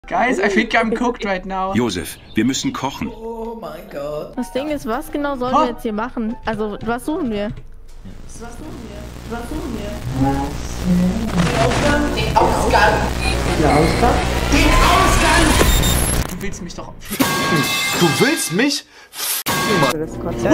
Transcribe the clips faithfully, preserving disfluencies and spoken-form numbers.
Guys, I think I'm cooked right now. Josef, wir müssen kochen. Oh mein Gott. Das Ding ist, was genau sollen wir jetzt hier machen? Also, was suchen wir? Was suchen wir? Was suchen wir? Den Ausgang. Den Ausgang? Den Ausgang! Du willst mich doch... Du willst mich? Das Konzert.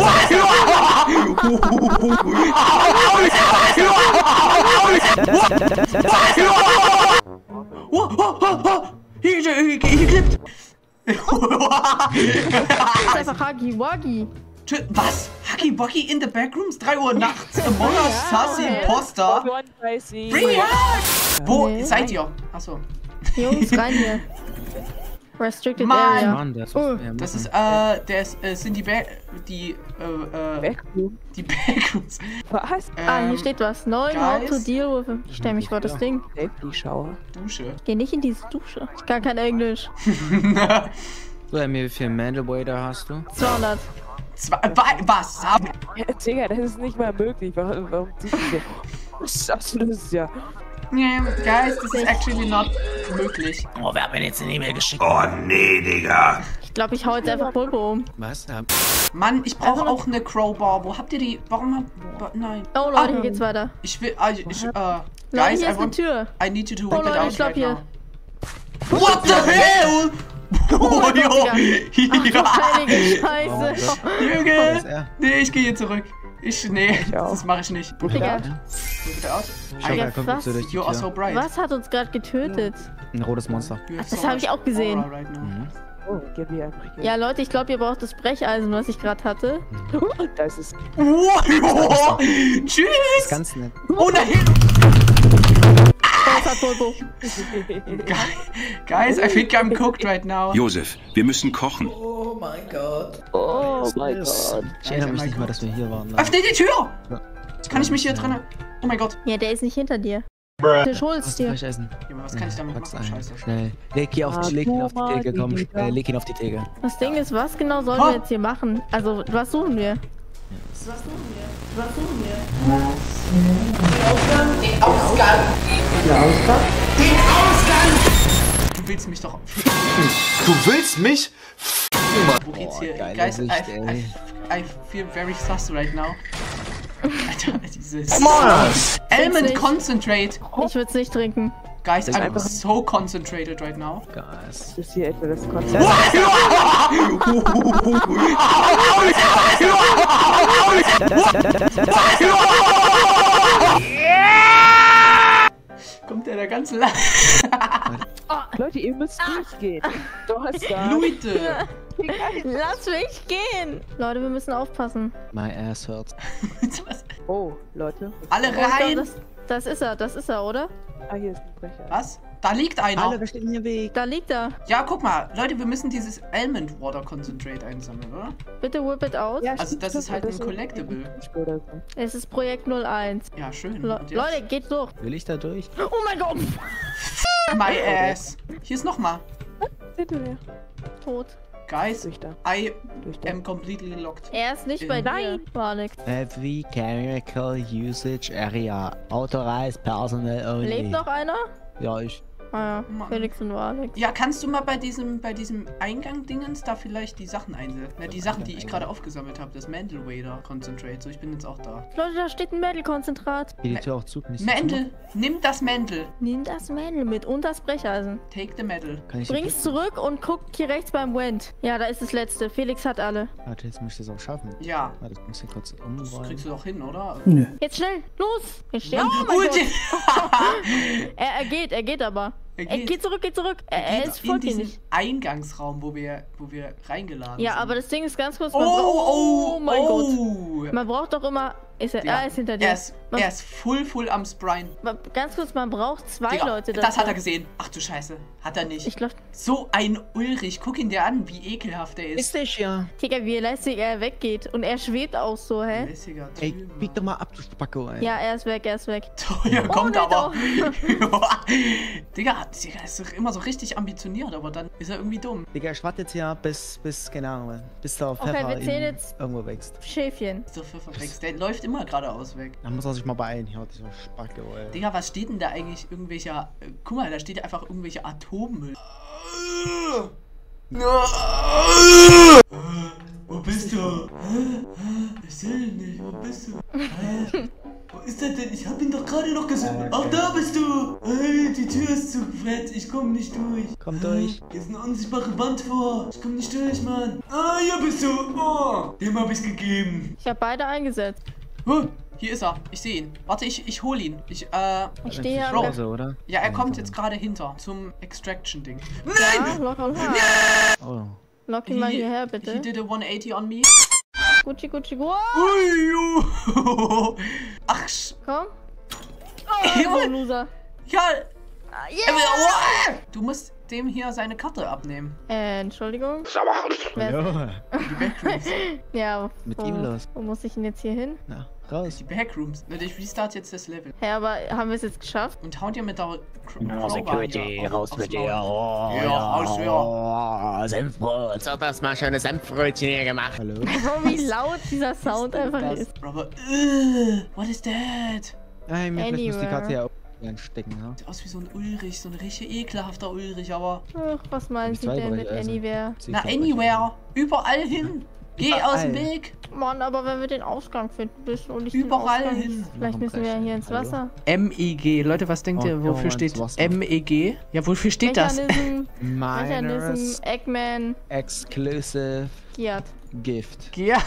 Hier, hier, hier klippt! Das ist einfach Huggy Wuggy. Was? Huggy Wuggy in the backrooms? drei Uhr nachts? Among Us, Sassy, Imposter? Bring it out! Wo Nee. seid ihr? Achso. Jungs, rein hier. Restricted Mann. Area. Mann, der ist Oh. ja, Das ist, äh, das äh, sind die Back... die, äh, äh... Backroom. die Backrooms. Was? Ah, Ähm, hier steht was. Knowing how to guys. deal with it. Ich stell mich vor das Ding. Safety Shower. Dusche. Ich geh nicht in diese Dusche. Ich kann kein Englisch. So, Emil, wie viel Mandalwader hast du? zweihundert. Zwei, wa- was? Hab- Ja, Digga, das ist nicht mal möglich. Warum, warum ziehst du dir? Das ist ja... Nee, guys, das ist actually not möglich. Oh, wer hat mir jetzt eine E-Mail geschickt? Oh nee, Digga. Ich glaube, ich hau jetzt einfach Pulpo um. Was? Ja. Mann, ich brauche auch eine Crowbar. Wo habt ihr die? Warum habt... wa- Nein. Oh Leute, hier geht's weiter. Ich will... ah, ich, äh... Leute, Guys, hier I ist eine want... Tür. I need you to Oh whip it Leute, out ich glaub right hier. now. What the hell? Oh, mein jo. Gott, Digga. Ach, du heilige Oh, Scheiße. Gott. Junge. ist er? Nee, ich gehe hier zurück. Ich... Nee, auch. das mache ich nicht. Whip it Digga, out. Whip it out. Schau, Digga, da kommt was? jetzt so durch die You are so Tür. bright. was hat uns gerade getötet? Ein rotes Monster. You have Das so hab ich much auch gesehen. aura right now. Mhm. Oh, gib mir einfach hier. Ja, Leute, ich glaube, ihr braucht das Brecheisen, was ich gerade hatte. Das ist... Wow. Das Tschüss. ist ganz nett. Oh nein. Oh, es hat Pulpo. Guys, I think I'm cooked right now. Josef, wir müssen kochen. Oh mein Gott. Oh mein Gott. Ich erinnere mich nicht mal, dass wir hier waren. Ne? Öffne die Tür. Ja. Kann ich mich hier drinnen... Oh mein Gott. Ja, der ist nicht hinter dir. Ich hol's Was dir. Brecheisen? Junge, was kann ich damit Pack's machen? ein. Scheiße. Schnell. Leg ihn auf, die, leg ihn auf die Theke, komm. Äh, leg ihn auf die Theke. Das Ding ist, was genau sollen Ha. wir jetzt hier machen? Also, was suchen wir? Was suchen wir? Was suchen wir? Den Ausgang. Den Ausgang? Den Ausgang! Du willst mich doch... Du willst mich? Wo geht's Boah, hier? geile Guys, Sicht, I, ey. I, I feel very sus right now. Alter, dieses... Mars! Almond nicht. Concentrate. Ich würde es nicht trinken. Guys, I'm einfach- so concentrated right now. Gas. Ist hier etwa das Konzert? Kommt der da ganz lang? Leute, ihr müsst durchgehen. Du hast da... Leute! Lass mich gehen! Leute, wir müssen aufpassen. My ass hurts. Was? Oh, Leute. Alle Oh, ich glaub, rein! das, das ist er, das ist er, oder? Ah, hier ist ein Brecher. Was? Da liegt einer. Alter, wer steht denn hier im Weg? Da liegt er. Ja, guck mal. Leute, wir müssen dieses Almond Water Concentrate einsammeln, oder? Bitte whip it out. Ja, Also, stimmt, das ist stimmt, halt das ein Collectible. Oder so. Es ist Projekt null eins. Ja, schön. Le Und jetzt? Leute, geht durch. Will ich da durch? Oh mein Gott! My ass. Hier ist nochmal. Hinter mir. Tot. Guys, Durch da. I Durch da. am completely locked. Er ist nicht bei dir. War nix. Heavy Chemical Usage Area. Authorized Personnel only. Lebt noch einer? Ja, ich. Ah ja, Mann. Felix und Alex. Ja, kannst du mal bei diesem, bei diesem Eingang-Dingens da vielleicht die Sachen einsetzen? Na, die Sachen, die ich gerade aufgesammelt habe, das Mandalwader Concentrate. So, ich bin jetzt auch da. Leute, da steht ein Metal-Konzentrat. Geh die Tür auch zu. Kann ich sie Mandel! Nimm das Mandel! Nimm das Mädel mit und das Brecheisen. Take the Medal. zumachen? Kann ich Bring's zurück und guck hier rechts beim Wend. Ja, da ist das letzte. Felix hat alle. Warte, jetzt muss ich das auch schaffen. Ja. Warte, ich muss hier kurz Das umräumen. kriegst du doch hin, oder? Jetzt schnell, los! Jetzt steh. Oh mein Ui, Gott. die- Er, er geht, er geht aber. Er Er geht. geht zurück, geht zurück. Er, er Geht ist in folgt dir diesen nicht. Eingangsraum, wo wir, wo wir reingeladen Ja, sind. aber das Ding ist ganz kurz. Oh, Man braucht- oh, oh mein Gott. oh. Man braucht doch immer. Ist er, Digga, er ist hinter dir. Er ist, Man- er ist full, full am Sprine. Man- Ganz kurz, man braucht zwei Digga, Leute das dafür. hat er gesehen. Ach du Scheiße. Hat er nicht. Ich glaub, So ein Ulrich. Guck ihn dir an, wie ekelhaft er ist. Ist der ja? Digga, wie lässig er weggeht. Und er schwebt auch so, hä? Lässiger Ey, Typ. bieg doch mal ab, du Spacko, ey. Ja, er ist weg, er ist weg. Teuer kommt nee, aber. Digga, Digga, ist doch immer so richtig ambitioniert, aber dann ist er irgendwie dumm. Digga, ich warte jetzt hier bis, bis, keine Ahnung, bis der Okay, Pfeffer wir zählen in- jetzt- irgendwo wächst. Schäfchen. So für verwechselt. Der läuft immer geradeaus weg. Da muss er sich mal beeilen. Hier hat dieser Spacke, ey. Digga, was steht denn da eigentlich? Irgendwelcher. Äh, guck mal, da steht einfach irgendwelche Atommüll. Wo bist du? Ich sehe ihn nicht. Wo bist du? Wo ist er denn? Ich hab ihn doch gerade noch gesehen. Ach, da bist du! Hey, die Tür ist zu, Fred. Ich komm nicht durch. Komm durch. Hier ist eine unsichtbare Wand vor. Ich komm nicht durch, Mann. Ah, hier bist du. Oh, dem hab ich's gegeben. Ich habe beide eingesetzt. Huh, hier ist er. Ich sehe ihn. Warte, ich, ich hol ihn. Ich, äh... Ich stehe hier am Bro. Hause, oder? Ja, er kommt jetzt gerade hinter. Zum Extraction-Ding. Ja, Nein! lock on her. Oh. Lock ihn mal He- hierher, He bitte. did a one eighty on me. Gucci, Gucci, Gucci. Ui, ju. Ach, sch... Komm. Oh, Junge. so Loser. Ja, Ah, er yeah. will- oh. Du musst dem hier seine Karte abnehmen. Äh, Entschuldigung. Wer- Hallo. Die Backrooms. Ja, Mit wo, ihm los. Wo muss ich denn jetzt hier hin? Na, raus. Die Backrooms. Leute, ich restart jetzt das Level. Hä, aber haben wir es jetzt geschafft? Und haut ihr mit der Cr- Oh, Crowbar Security, hier raus auf- mit aufs dir. Maul. Oh, Ja, raus, ja. Oh, Senfbrot. Jetzt hat das mal schöne Senfbrötchen hier gemacht. Hallo. Oh, wie laut dieser Sound einfach Das- ist. Aber, uh, what is that? Nein, mir vielleicht muss die Anywhere. Karte ja auch anstecken, ne? Sieht aus wie so ein Ulrich, so ein richtig ekelhafter Ulrich, aber... Ach, was meinen Ich Sie zwei denn Bereiche mit essen. Anywhere? Na, anywhere. Überall hin. Geh Überall. aus dem Weg. Mann, aber wenn wir den Ausgang finden müssen und ich Überall den Ausgang, hin. Vielleicht müssen wir ja hier ins Hallo? Wasser. M E G. Leute, was denkt Oh, ihr, wofür ja, steht ins Wasser. M E G? Ja, wofür steht das? Mechanism, Miners Mechanism, Eggman, Exclusive Giat. Gift. Giat.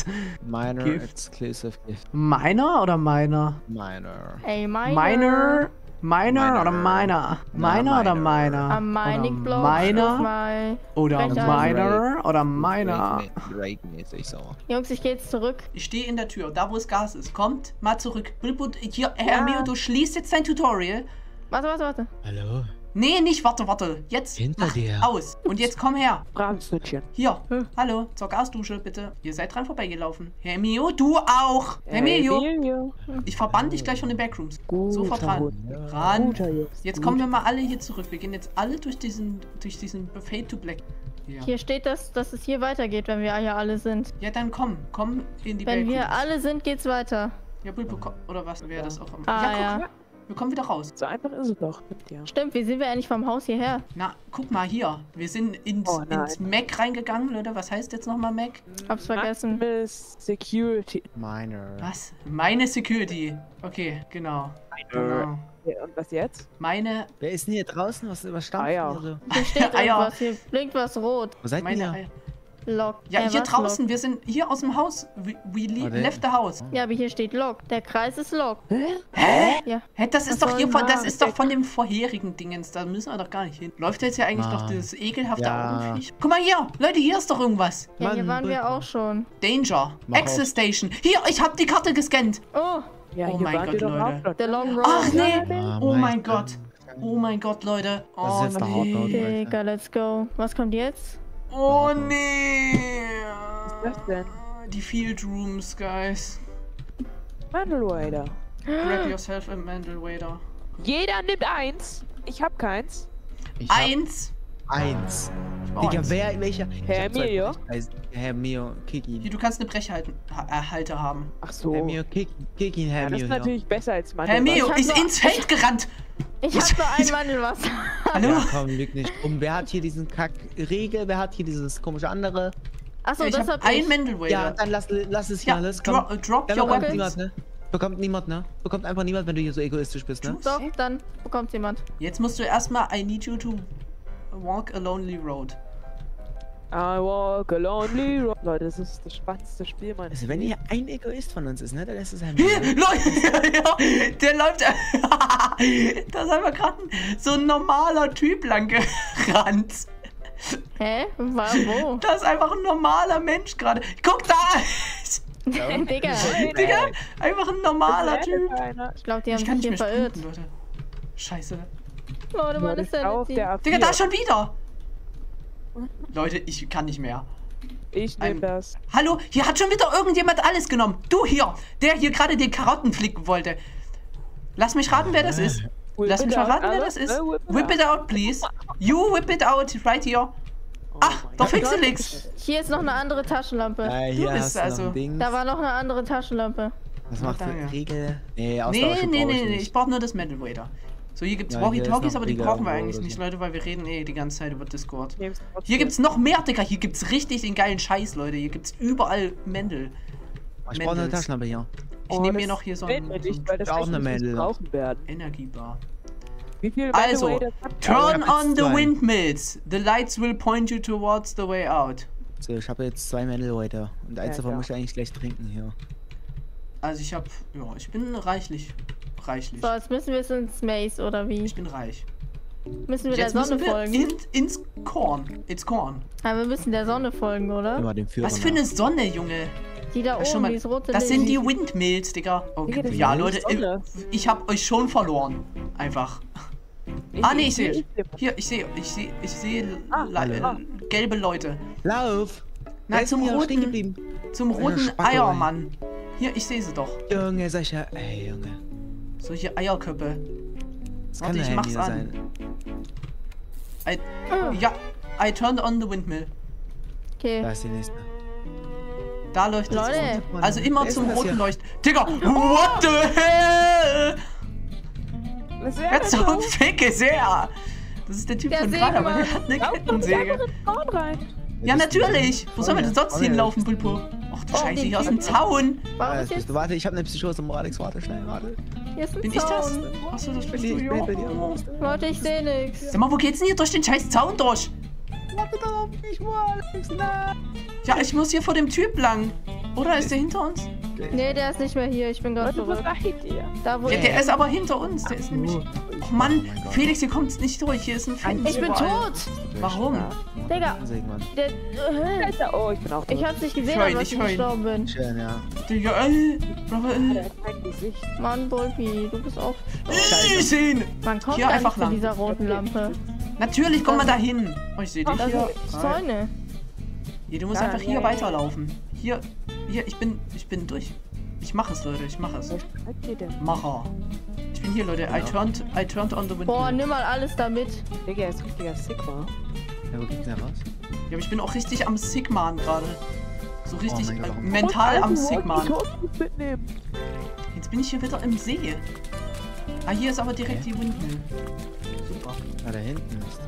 Minor Gift. Exclusive Gift. Meiner oder meiner? Minor. Ey, Miner. Miner? Miner Miner. oder meiner? Na, Meiner oder Miner. meiner? Am Mining Block. Meiner Mal. oder Brecher. meiner oder meiner? Drake-mäßig so. Jungs, ich geh jetzt zurück. Ich stehe in der Tür, da wo es Gas ist. Kommt mal zurück. Bilbo, hier, Herr Mio, du schließt jetzt dein Tutorial. Warte, warte, warte. Hallo? Nee, nicht, warte, warte. Jetzt Hinter mach dir. aus. Und jetzt komm her. Braves Hündchen. Hier, hallo, zur Gasdusche, bitte. Ihr seid dran vorbeigelaufen. Herr Mio, du auch. Herr Mio, Emilio. ich verbann dich gleich von den Backrooms. Guter Sofort ran. Hund. Ran. Guter Jungs. Jetzt kommen wir mal alle hier zurück. Wir gehen jetzt alle durch diesen, durch diesen Fade to Black. Hier. Hier steht, dass, dass es hier weitergeht, wenn wir hier alle sind. Ja, dann komm, komm in die Wenn wir Backrooms. alle sind, geht's weiter. Ja, Bilbo, komm, oder was? Wäre das auch am... Ah, ja, guck, ja. wir kommen wieder raus. So einfach ist es doch mit dir. Stimmt, wie sind wir eigentlich vom Haus hierher? Na, guck mal hier. Wir sind ins, Oh, nein. ins Mac reingegangen, Leute. Was heißt jetzt nochmal Mac? Hab's vergessen. Maximus Security. Minor. Was? Meine Security. Okay, genau. Genau. Ja, und was jetzt? Meine, Wer ist denn hier draußen? Was überstand Eier. hier so? Hier steht Eier. irgendwas, hier blinkt was rot. Wo seid meine ihr? Eier. Lock. Ja, Äh, hier was, draußen. Lock? Wir sind hier aus dem Haus. We, we le Warte. left the house. Ja, aber hier steht Lock. Der Kreis ist Lock. Hä? Ja. Hä, das ist Was doch soll hier von, das denn ist doch von dem vorherigen Dingens. Da müssen wir doch gar nicht hin. Läuft jetzt ja eigentlich noch Mann. dieses ekelhafte Ja. Augenviech? Guck mal hier. Leute, hier ist doch irgendwas. Ja, hier Mann, waren wir Bilbo. auch schon. Danger. Mach Access auf. Station. Hier, ich hab die Karte gescannt. Oh, Ja, Oh hier mein waren Gott, wir doch Leute. auch schon. der Long Road. Ach nee. Ah, Oh mein Gott. Gott. Oh mein Gott, Leute. Das Oh ist jetzt der Hauptnot. nee. Digga, let's go. Was kommt jetzt? Oh nee. Was denn? Die Field Rooms, guys. Mandalwader. Grab yourself a Mandalwader. Jeder nimmt eins. Ich hab keins. Ich hab Eins. eins. Oh, Digga, eins. wer, welcher? Herr Ich hab zwei Emilio? Brechweisen. Herr Mio, kick Hier, ihn. du kannst eine Brechhalter haben. Ach so. Herr Mio, kick, kick ihn, Herr Ja, das Mio. ist hier. natürlich besser als Herr Mandalwader. Mio Ich hab ist nur- ins Feld gerannt. Ich hab nur ein Mandelwasser. Hallo? Ja, komm, lüg nicht um. Wer hat hier diesen Kack-Riegel? Wer hat hier dieses komische andere? Achso, ich das hab hab ein ich. Mandalwader. Ja, dann lass, lass es hier Ja, alles. Komm. dro drop Dann your bekommt weapons. niemand, ne? Bekommt niemand, ne? Bekommt einfach niemand, wenn du hier so egoistisch bist, ne? Doch, dann bekommt jemand. Jetzt musst du erstmal I need you to walk a lonely road. I walk a lonely road. Leute, das ist das spannendste Spiel meines Also wenn hier ein Egoist von uns ist, ne? Dann ist es Herr Hier, Mio. Leute, ja, der läuft. Da ist einfach gerade so ein normaler Typ lang gerannt. Hä? War wo? Da ist einfach ein normaler Mensch gerade. Guck da! Digga, Digga, einfach ein normaler Typ. ich glaube, die haben Ich kann sich nicht hier mehr verirrt. sprinten, Leute. Scheiße. Leute, meine ist auf Sanity. der A vier. Digga, da schon wieder! Leute, ich kann nicht mehr. Ich Ein- nehm das. Hallo, hier hat schon wieder irgendjemand alles genommen. Du hier, der hier gerade den Karotten flicken wollte. Lass mich raten, wer das ist. Whip Lass it mich out, verraten, wer alles, das ist. ne? Whip it Whip it out, please. You whip it out, right here. Ach, mein doch Gott. Fixelix. Hier ist noch eine andere Taschenlampe. Ja, hier bist hast du also- noch ein Ding. Da war noch eine andere Taschenlampe. Was macht danke. der Riegel? Nee, Nee, Austauschen nee, brauch nee, ich nee, nicht. ich brauche nur das Metal Waiter. So, hier gibt's Ja, hier ist Walkie-Talkies, noch aber die Riegel brauchen wir irgendwo eigentlich oder nicht, so. Leute, weil wir reden eh die ganze Zeit über Discord. Nehm's trotzdem. Hier gibt's noch mehr, Digga. Hier gibt's richtig den geilen Scheiß, Leute. Hier gibt's überall Mendel. Ich brauche eine Mendels. Taschenlampe hier. Ich Oh, nehme das mir noch hier so fällt ein, mir so nicht, weil das auch echt eine nicht Mädel. brauchen werden. ein Energiebar. Wie viel Also, By the way, das habt ihr? Turn ich hab on jetzt the zwei. windmills. The lights will point you towards the way out. So, ich habe jetzt zwei Mädel heute. Und eins Ja, davon ja. muss ich eigentlich gleich trinken hier. Also ich hab, ja, ich bin reichlich. Reichlich. So, jetzt müssen wir es ins Maze, oder wie? Ich bin reich. Müssen wir Jetzt der Sonne müssen wir folgen? in, ins Korn. Ins Korn. Aber wir müssen der Sonne folgen, oder? Immer dem Führer. Was für eine Sonne, Junge. Die da Ja, schon oben, mal, dieses rote das sind Licht. die Windmills, Digga. Okay. Digga, das Ja, ist Leute, die Sonne. ich, ich hab euch schon verloren. Einfach. Ah, nee, ich sehe. ich seh- Hier, ich sehe, ich sehe, ich sehe Ah, le- ah. äh, gelbe Leute. Lauf! Na, Wer ist zum denn hier stehen roten, geblieben? zum Eine roten Spacko, ey. Eiermann. Hier, ich sehe sie doch. Junge, solche. Ey, Junge. So hier Eierköpfe. Das Warte, kann ich der mach's Handy an. sein. I, ja, I turned on the windmill. Okay. Da ist die nächste. Da leuchtet Leute. es. Also immer Wer ist zum denn das roten hier? Leuchten. Digga, what the hell? Was wäre Wer das zum so? Fick ist er? Das ist der Typ Der von gerade, aber der Sägemann. hat eine Lauf doch in die Kettensäge. andere Zaun rein. Ja, natürlich. Wo sollen wir denn sonst Oh, ja. hinlaufen, Bulpo? Ach du Oh, Scheiße, den hier ist ein Typen. Zaun. Warum Ah, ist jetzt... du, warte, ich habe eine Psychose im Alex, warte schnell, warte. Hier ist ein Bin ich das? Zaun. Achso, das bist Ich du, bin ja. bei dir. Leute, ich sehe nichts. Sag mal, wo geht's denn hier durch den scheiß Zaun durch? Warte doch auf mich, Alex, nein! Ja, ich muss hier vor dem Typ lang. Oder ist der hinter uns? Nee, der ist nicht mehr hier. Ich bin gerade Leute, wo zurück. seid ihr? Da, wo Ja, ich... der ist aber hinter uns. Der ist nämlich... Oh Mann, Oh mein Gott. Felix, hier kommt's nicht durch. Hier ist ein Fenster. Ich bin überall. tot. Warum? Digga. Sägemann. Der... Äh, Alter, oh, ich bin auch tot. ich hab's nicht gesehen, Ich heul, aber ich ich heul. gestorben bin. Schön, ja. Digga, ey. Aber, äh. Der hat kein Gesicht. Mann, Bulpi, du bist auch... Ich seh ihn. Man kommt Hier gar einfach nicht zu lang. dieser roten Lampe. Natürlich, komm mal da hin. Oh, ich seh dich. Das Hier. sind Zäune. Hier, du musst Ja, einfach hier ja, ja. weiterlaufen. Hier, hier, ich bin, ich bin durch. Ich mach es, Leute, ich mach es. Was schreibt ihr denn? Macher. Ich bin hier, Leute. I turned, I turned on the windmill. Boah, nimm mal alles da mit. Digga, er ist richtiger Sigma. Ja, wo geht's denn raus? Ja, aber ich bin auch richtig am Sigman gerade. So richtig mein Gott, äh, warum- mental am Alter, Sigman. die Walkie-Talkies mitnehmen. Jetzt bin ich hier wieder im See. Ah, hier ist aber direkt die Windmill. Super. Ah, da hinten ist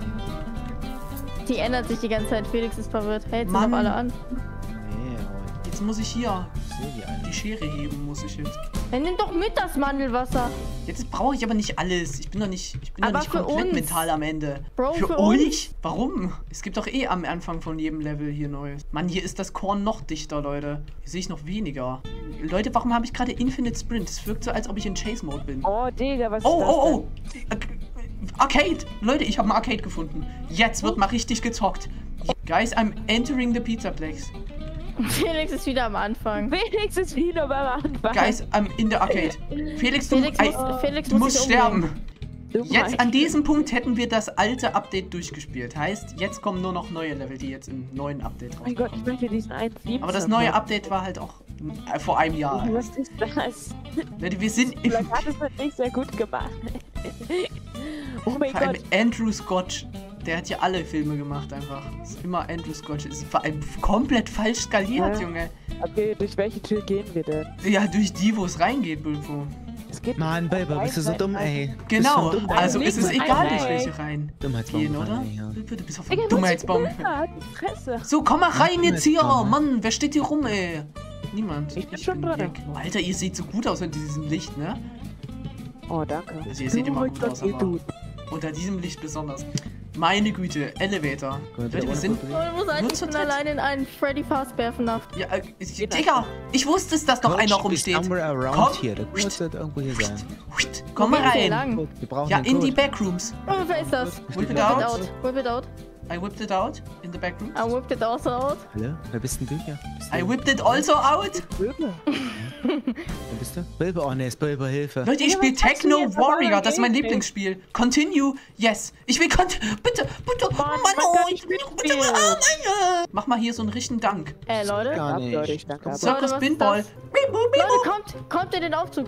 die. Die ändert sich die ganze Zeit. Felix ist verwirrt. Hält sie Mann. noch alle an. Nee, aber Jetzt muss ich hier ich sehe die alle. die Schere heben, muss ich jetzt. Dann nimm doch mit das Mandelwasser. Jetzt brauche ich aber nicht alles. Ich bin doch nicht, ich bin doch Aber nicht für komplett uns. mental am Ende. Bro, für für euch? Warum? Es gibt doch eh am Anfang von jedem Level hier Neues. Mann, hier ist das Korn noch dichter, Leute. Hier sehe ich noch weniger. Leute, warum habe ich gerade Infinite Sprint? Es wirkt so, als ob ich in Chase-Mode bin. Oh, Digga, was Oh, ist das oh, oh! Arcade! Leute, ich habe ein Arcade gefunden. Jetzt wird mal richtig gezockt. Guys, I'm entering the Pizza Plex. Felix ist wieder am Anfang. denn? Wenigstens wieder beim Anfang. Guys, I'm in the Arcade. Felix, du, Felix ey, muss, Felix du muss musst sich umbringen. sterben. Du Jetzt meinst- an diesem Punkt hätten wir das alte Update durchgespielt. Heißt, jetzt kommen nur noch neue Level, die jetzt im neuen Update Oh mein Gott, ich rauskommen. möchte diesen einen Theme Aber das Song neue haben. Update war halt auch äh, vor einem Jahr. Was ist das? Leute, wir sind im, Vielleicht hat es das nicht sehr gut gemacht. Oh mein vor allem Gott. Andrew Scott. Der hat ja alle Filme gemacht einfach. Das ist immer Andrew Scott. Ist vor allem komplett falsch skaliert, Ja. Junge. Okay, durch welche Tür gehen wir denn? Ja, durch die, wo es reingeht, Bulfo. Es geht Mann, Baby, bist du so dumm, ey. Genau, Bist du dumm, also Ein ist es Link und egal, ein durch Like. welche rein Dummheitsbaum gehen, oder? gefallen, ja. Bulfo, du bist auf Digga, einem du Dummheitsbaum. bist halt die Fresse. So, komm mal rein jetzt hier. Dummheitsbaum, Mann, wer steht hier rum, ey? Niemand. Ich bin schon dran. weg. Alter, ihr seht so gut aus unter diesem Licht, ne? Oh, danke. Also ihr seht immer mein gut Gott, aus, ihr aber tut. unter diesem Licht besonders. Meine Güte, Elevator. Können Leute, wir sind... Oh, du musst eigentlich zu bin dritt. allein in einen Freddy Fazbear FNAF. Ja, äh, ich, Digga, ich wusste es, dass noch einer rumsteht. Somewhere around Komm. here. Der muss halt irgendwo hier sein. Huit, Komm mal Wo geht's hier rein. lang? Wir brauchen Ja, den in die Code. Backrooms. Oh, wer ist das? Whip Whip it it out. out. Whip it out. I whipped it out in the backrooms. I whipped it also out. Hallo? Wer bist denn du hier? Bist du, I whipped it also out. Böbe. wer bist du? Bilbo, oh ne, ist Bilbo, Hilfe. Leute, ich Ja, spiele was sagst du Techno jetzt? Das war Warrior. mein Das ist mein Gameplay. Lieblingsspiel. Continue. Yes. Ich will kont... Bitte, bitte. Mann, Mann, man oh, kann ich nicht will bitte. mitspielen. Ah, nein, äh. Mach mal hier so einen richtigen Dank. Äh, Leute. Gar Ab, nicht. Leute, ich danke ab. Circus was ist Pinball. das? Bibu, Leute, bibu. kommt, kommt in den Aufzug.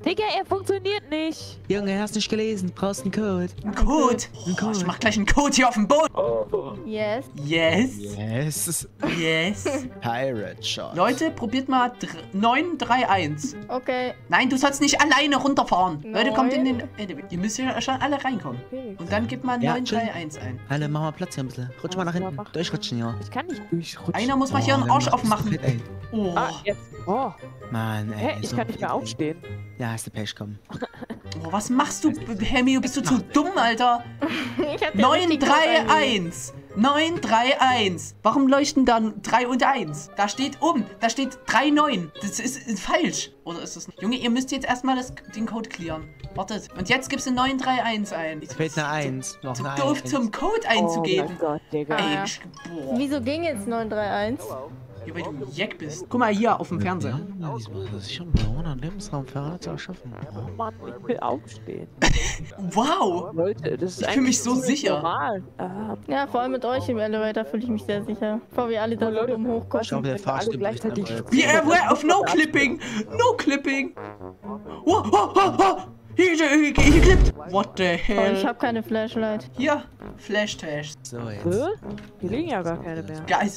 Digga, er funktioniert nicht. Junge, hast nicht gelesen. Brauchst einen Code. Ein Code. Ein Code. Oh, ich mach gleich einen Code hier auf dem Boden. Yes. Yes. Yes. Yes. Pirate Shot. Leute, probiert mal neun drei eins. Okay. Nein, du sollst nicht alleine runterfahren. Neun. Leute, kommt in den... Äh, ihr müsst ja schon alle reinkommen. Und dann gibt man Ja, neun drei eins ein. Alle, mach mal Platz hier ein bisschen. Rutsch mal nach hinten. Mach. Durchrutschen, ja. Ich kann nicht durchrutschen. Einer muss mal hier einen dann Arsch mach das aufmachen. komplett, ey. Oh. Ah, jetzt. Oh, Mann, ey. hä? Ich so kann nicht mehr ey. aufstehen. Ja, hast du Pech, komm. oh, was machst du, Hemio? Bist du zu dumm, Alter? Ich hab den neun richtigen drei Code eingegeben. eins. neun drei eins. Warum leuchten da drei und eins? Da steht oben, da steht drei neun. Das ist, ist falsch. Oder ist das nicht? Junge, ihr müsst jetzt erstmal das, den Code clearen. Wartet. Und jetzt gibst du neun drei eins ein. Es fehlt eine eins. Noch Zu eine doof eins. zum Code Oh einzugeben. mein Gott, Digga. Ey, ja. ich, boah. Wieso ging jetzt neun drei eins? Ja, weil du ein Jack bist. Guck mal hier auf dem Fernseher. Ja, diesmal ist es schon ein hundert Lebensraum Verrat schaffen. Oh Mann, ich will aufstehen. Wow. Leute, das ist Ich fühl eigentlich mich so ziemlich sicher. Normal. Ähm, Ja, vor allem mit euch im Elevator fühle ich mich sehr sicher. Bevor wir alle da Oh, so Leute, dumm hochgucken. Ich glaube, der wenn wir Fahrstuhl alle gleichzeitig bricht ab, Be aware of no clipping. No clipping. Oh, oh, oh, oh. Hier, hier, hier, hier klippt. What the Oh, ich hell? habe keine Flashlight. Hier, Flash-Tash. So, jetzt. Hä? Hier liegen ja gar keine mehr. Guys.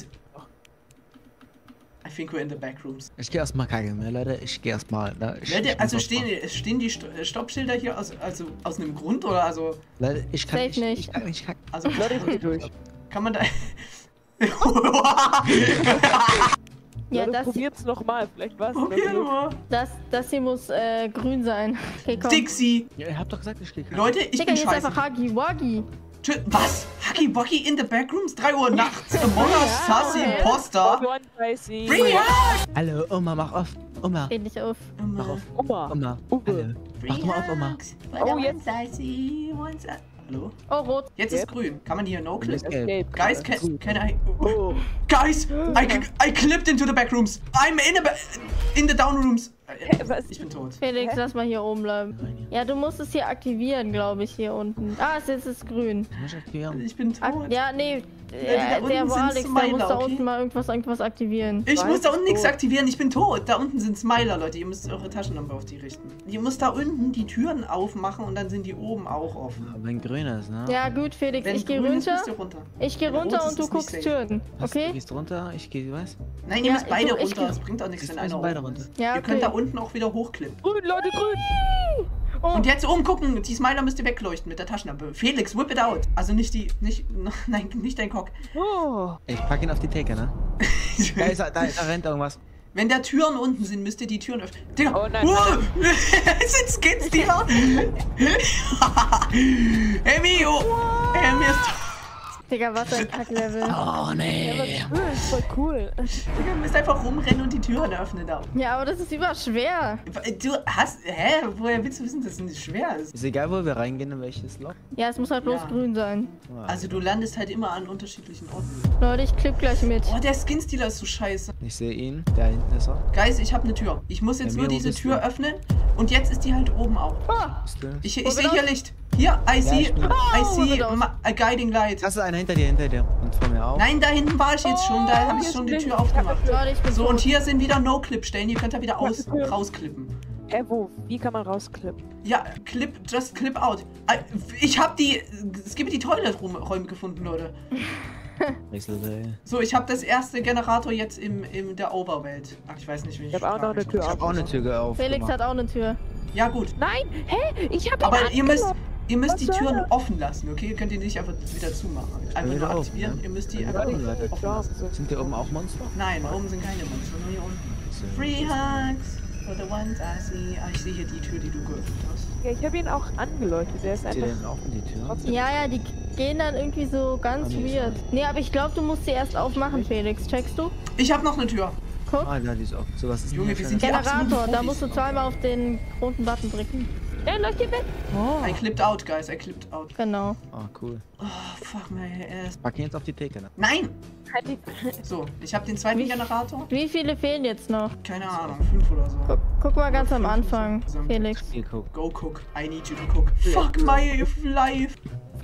I think we're in the back rooms. Ich geh erstmal kacken, ne, Leute. Ich geh erstmal. Ne? Ich, Leute, ich also muss stehen, aufmachen. stehen die Sto- Stoppschilder hier aus, also aus einem Grund oder also, Leute, ich kann Safe nicht. nicht. Ich kann nicht kacken. also Leute, ich geh durch. kann man da... Ja, Leute, das, probiert's nochmal. Vielleicht war's Okay, oder so. nur. das, das hier muss äh, grün sein. Okay, komm. Dixie. Ja, ihr habt doch gesagt, ich geh kacken. Leute, ich Digga, bin hier ist scheiße. einfach Huggy Wuggy. Tschö- Was? Huggy Wuggy in the backrooms? drei Uhr nachts? Among Us, Sassy, hä? Imposter. One dreißig. Bring it Hallo, Oma, mach auf. Oma. Red nicht auf. Mach auf. Oma. Oma. Uwe. Hallo. Mach doch mal auf, Oma. Oh, jetzt. Hallo? Oh, rot. Jetzt ist Yep. grün. Kann man hier no clip? Ist gelb. Escape. Guys, gerade. can, can I... Oh. Guys, I, I clipped into the backrooms. I'm in the, ba in the downrooms. Hä, was? Ich bin tot. Felix, lass mal hier oben bleiben. Ja, du musst es hier aktivieren, glaube ich, hier unten. Ah, es ist, es ist grün. Muss ich aktivieren. Ich bin Ak tot. ja, nee. da Der, unten der wo sind Alex, der Smiler, muss da okay? unten mal irgendwas, irgendwas aktivieren. Ich muss da unten nichts tot. aktivieren, ich bin tot. Da unten sind Smiler, Leute. Ihr müsst eure Taschenlampe auf die richten. Ihr müsst da unten die Türen aufmachen und dann sind die oben auch offen. Wenn grün ist, ne? Ja, gut, Felix, Wenn ich gehe grün ist, runter. müsst ihr runter. Ich gehe Wenn runter rot ist, und du ist nicht guckst safe. Türen. Was, Du Okay? gehst runter, ich geh, was? Nein, ihr Ja, müsst beide ich- ich runter. geh- Das bringt auch nichts, Wir wenn müssen einer beide oben runter. ist. Ja, Ihr könnt okay. da unten auch wieder hochklippen. Grün, Leute, grün. Oh, Und jetzt oben gucken, die Smiler müsst ihr wegleuchten mit der Taschenlampe. Felix, whip it out. Also nicht die, nicht, nein, nicht dein Cock. Oh. Ich pack ihn auf die Theke, ne? Da, ist, er- da, da rennt irgendwas. Wenn da Türen unten sind, müsst ihr die Türen öffnen. Digga, Oh nein, wow, es sind Skins, Digga. Hey, Mio. Hey, mir ist... Digga, was ein Kacklevel. Oh, nee. Cool, ist voll cool. Digga, du müsst einfach rumrennen und die Türen öffnen da. Ja, aber das ist überschwer. Du hast... Hä? Woher willst du wissen, dass es nicht schwer ist? Ist egal, wo wir reingehen, in welches Loch. Ja, es muss halt bloß Ja. grün sein. Also du landest halt immer an unterschiedlichen Orten. Leute, ich klipp gleich mit. Oh, der Skin-Stealer ist so scheiße. Ich sehe ihn. Da hinten ist er. Guys, ich habe eine Tür. Ich muss jetzt Bei nur mir, wo diese bist Tür du? öffnen. Und jetzt ist die halt oben auch. Ah, Bist du? Ich, Wo ich sehe bin hier ich? Licht. Hier, I see, ich bin- I Oh, see wo bin ma- a guiding light. Das ist einer hinter dir, hinter dir. Und vor mir auch. Nein, da hinten war ich jetzt schon. Da habe ich hier schon ist die Licht. Tür aufgemacht. Leute, ich bin So, tot. und hier sind wieder No-Clip-Stellen. Ihr könnt da wieder aus, Ja. rausklippen. Hä, wo? Wie kann man rausklippen? Ja, clip, just clip out. I- Ich habe die, es gibt die Toilet-Räume gefunden, Leute. Rieselte. So, ich habe das erste Generator jetzt im, in der Overwelt. Ach, ich weiß nicht, wie ich Ich hab auch noch eine Tür Ich hab auch eine Tür auf. Felix hat auch eine Tür. Ja, gut. Nein! Hä? Ich hab ihn Aber ihr müsst, angelockt. ihr müsst Was die soll Türen das? offen lassen, okay? Ihr könnt die nicht einfach wieder zumachen. Einfach wieder nur offen, aktivieren. ne? Ihr müsst die Ja, einfach offen, Leute. offen lassen. Sind hier oben auch Monster? Nein, oben sind keine Monster, nur hier unten. Free Hugs for the ones I see. Ah, ich sehe hier die Tür, die du geöffnet hast. Ja, ich habe ihn auch angeleuchtet. Der ist Ist hier einfach. denn offen die Tür? Ja, ja, die gehen dann irgendwie so ganz Ah, nee, weird. Nee, aber ich glaube, du musst sie erst aufmachen, Felix. Checkst du? Ich habe noch eine Tür. Guck. Ah, da die ist offen. So was ist Junge, denn wir hier sind für die absoluten Generator, da Profis. musst du zweimal auf den roten Button drücken. Der leuchtet weg. I clipped out, guys. I clipped out. Genau. eine? Ah, cool. Oh, fuck my ass. Pack ihn jetzt auf die Theke, ne? Nein! Halt die. So, ich habe den zweiten Wie- Generator. Wie viele fehlen jetzt noch? Keine Ahnung, fünf oder so. Guck, guck mal ganz am Anfang, Felix. Hier, guck. Go cook. I need you to cook. Fuck my life.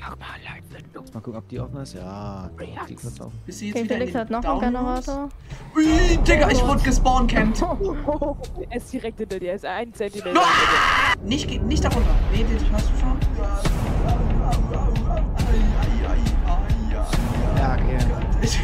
Mal gucken, ob die offen ist. Ja, die kurz offen. Bist du jetzt Okay, wieder Felix in hat den noch einen Downloads? Generator. Ui, Digga, ich wurde gespawncampt. Er ist direkt hinter dir, er ist ein Zentimeter. Ah! Nicht, ge- nicht darunter. Nee, den hast du schon. Ja, okay. Ich-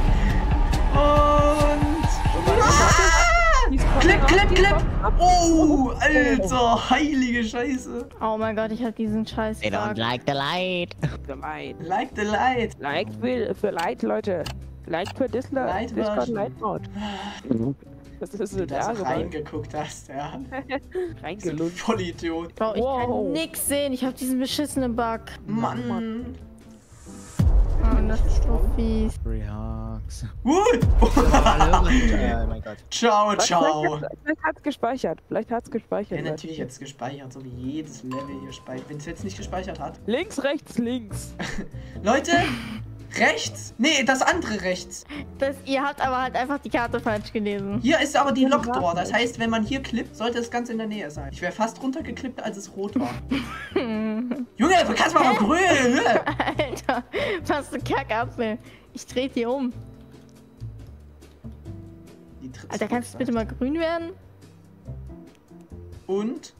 Und... Klipp, klipp, klipp! Oh, Alter, heilige Scheiße. Oh mein Gott, ich hab diesen Scheiß They don't Bug. like the light. Gemein. Like the light. Like für, für Light, Leute. Like für Disla Light Discord Version. Light Mode. Das ist so Wie du da so der reingeguckt hast, ja. So ein Reingelutscht. Vollidiot. Bro, ich Wow. kann nix sehen. Ich hab diesen beschissenen Bug. Mann. Oh, das ist so fies. Free Hugs. Gut. Hallo. Oh mein Gott. Ciao, ciao. Vielleicht, vielleicht hat's gespeichert. Vielleicht hat's gespeichert. Ja, Leute. natürlich jetzt gespeichert, so wie jedes Level hier speichert. Wenn es jetzt nicht gespeichert hat. Links, rechts, links. Leute, rechts. Nee, das andere rechts. Das, ihr habt aber halt einfach die Karte falsch gelesen. Hier ist aber die Lockdoor. Das heißt, wenn man hier klippt, sollte es ganz in der Nähe sein. Ich wäre fast runtergeklippt, als es rot war. Junge, du kannst mal mal grün. Alter, was für Kackapfel. Ich dreh die um. Die tritt Alter, kannst du bitte mal grün werden? Und?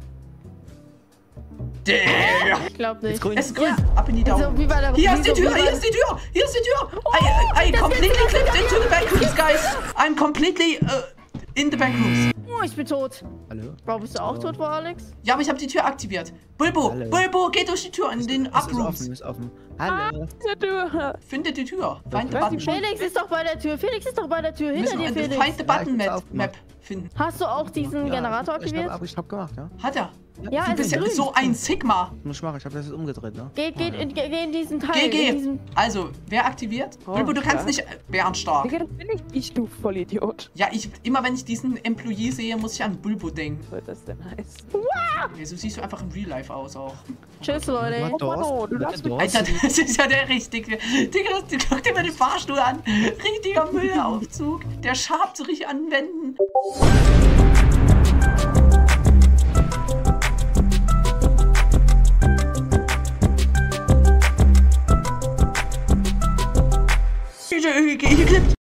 Digga. Ich glaub nicht. Jetzt grün. Es ist grün. Ab in die So, Daumen. wie bei der Hier ist wie die so- Tür, wie bei hier der- ist die Tür, hier ist die Tür. I, I, I completely clipped into the backrooms, guys. I'm completely uh, in the backrooms. Oh, ich bin tot. Hallo? Bro, bist du auch tot, wo Alex? Ja, aber ich habe die Tür aktiviert. Bulbo, Hallo. Bulbo, geh durch die Tür in den Es ist offen, Uprooms. ist offen. Hallo. Diese Tür. Finde die Tür. Find the weiß button. nicht, Felix ist doch bei der Tür. Felix ist doch bei der Tür. Wir Hinter müssen dir, äh, Felix. Find the button Ja, ich hab's Map, aufgemacht. Map finden. Hast du auch diesen Generator Ich hab, aktiviert? ich hab gemacht, ja. Hat er? Ja, Du es bist ist ja grün. so ein Sigma. Muss ich machen, ich hab das jetzt umgedreht, ne? Geh, geh, in, geh, geh in diesen Teil. Geh, In geh. diesen... Also, wer aktiviert? Oh, Bulbo, du kannst ja. nicht... äh, Bärenstark. Digga, das bin ich nicht, du Vollidiot. Ja, ich... Immer wenn ich diesen Employee sehe, muss ich an Bulbo denken. Was soll das denn heißen? Ja, so siehst du einfach im Real Life aus auch. Tschüss, Leute. What, Oh, Mann, du darfst mich- Alter, das ist ja der richtige. Digga, guck dir mal den Fahrstuhl an. Richtiger Müllaufzug. Der schabt so richtig an den Wänden. Geklippt.